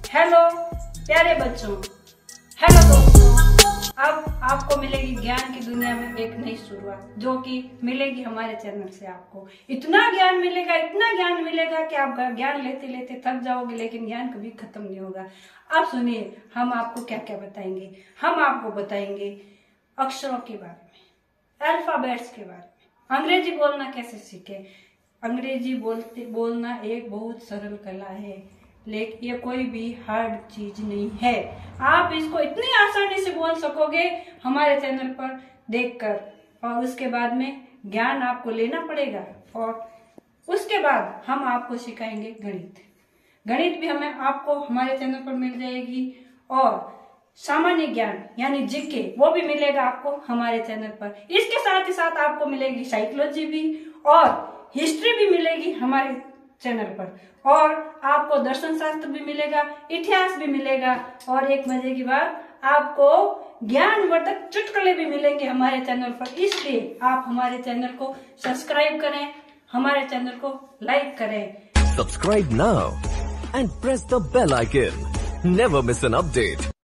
Hello प्यारे बच्चों, hello दोस्तों। अब आपको मिलेगी ज्ञान की दुनिया में एक नई शुरुआत, जो कि मिलेगी हमारे चैनल से। आपको इतना ज्ञान मिलेगा कि आप ज्ञान लेते लेते थक जाओगे, लेकिन ज्ञान कभी खत्म नहीं होगा। अब सुनिए, हम आपको क्या क्या बताएंगे। हम आपको बताएंगे अक्षरों के बारे में, अल्फाबेट्स के बारे में, अंग्रेजी बोलना कैसे सीखे। अंग्रेजी बोलना एक बहुत सरल कला है, लेकिन ये कोई भी हार्ड चीज नहीं है। आप इसको इतनी आसानी से बोल सकोगे हमारे चैनल पर देखकर, और उसके बाद में ज्ञान आपको लेना पड़ेगा। और उसके बाद हम आपको सिखाएंगे गणित भी हमें आपको हमारे चैनल पर मिल जाएगी। और सामान्य ज्ञान यानी जीके वो भी मिलेगा आपको हमारे चैनल पर। इसके साथ ही साथ आपको मिलेगी साइकोलॉजी भी और हिस्ट्री भी मिलेगी हमारे चैनल पर, और आपको दर्शन शास्त्र भी मिलेगा, इतिहास भी मिलेगा, और एक मजे की बात, आपको ज्ञानवर्धक चुटकुले भी मिलेंगे हमारे चैनल पर। इसलिए आप हमारे चैनल को सब्सक्राइब करें, हमारे चैनल को लाइक करें। Subscribe now and press the bell icon. Never miss an update.